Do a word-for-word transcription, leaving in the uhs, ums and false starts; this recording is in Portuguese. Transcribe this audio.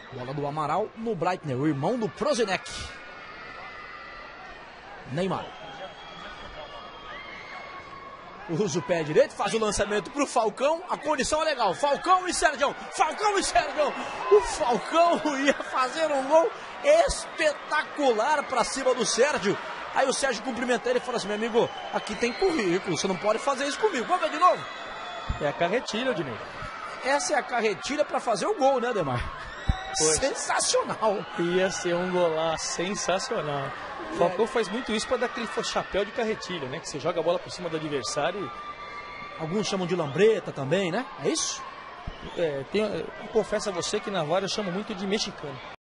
Bola do Amaral no Breitner, o irmão do Prozinec. Neymar. Usa o pé direito, faz o lançamento pro Falcão. A condição é legal. Falcão e Sérgio. Falcão e Sérgio. O Falcão ia fazer um gol espetacular para cima do Sérgio. Aí o Sérgio cumprimenta ele e fala assim: meu amigo, aqui tem currículo, você não pode fazer isso comigo. Vamos ver de novo? É a carretilha, Odinei. Essa é a carretilha para fazer o gol, né, Ademar? Pois. Sensacional. Ia ser um golaço sensacional. O Falcão faz muito isso para dar aquele chapéu de carretilha, né? Que você joga a bola por cima do adversário e... Alguns chamam de lambreta também, né? É isso? É, tem, eu confesso a você que na V A R eu chamo muito de mexicano.